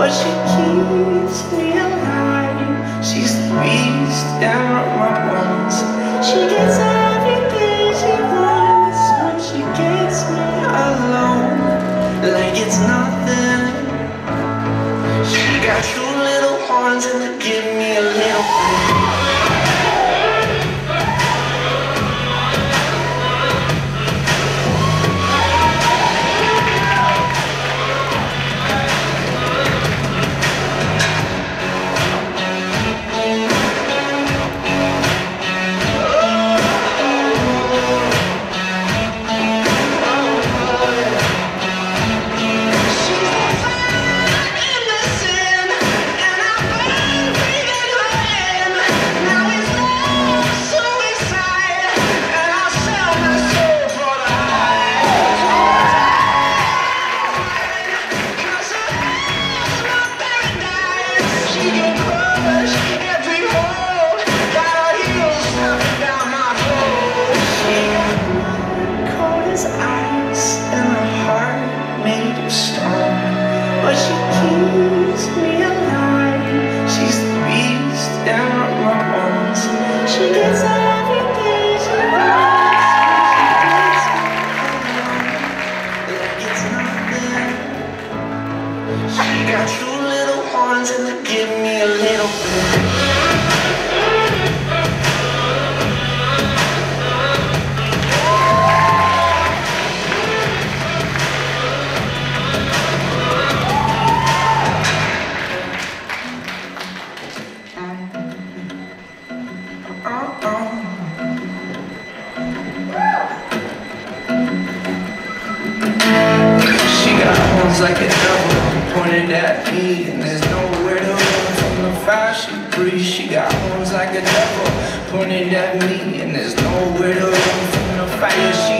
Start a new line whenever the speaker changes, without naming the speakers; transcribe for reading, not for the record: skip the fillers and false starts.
but she keeps me alive. She's the beast down my bones. She gets everything she wants when she gets me alone, like it's nothing. She got two little horns and they give me a little but she keeps me alive. She's the beast down my bones. She gets everything she wants. Like it's nothing. She got two little horns and they give me a little bit. Like a devil pointed at me, and there's nowhere to run from the fire she breathes. She got horns like a devil pointed at me, and there's nowhere to run from the fire she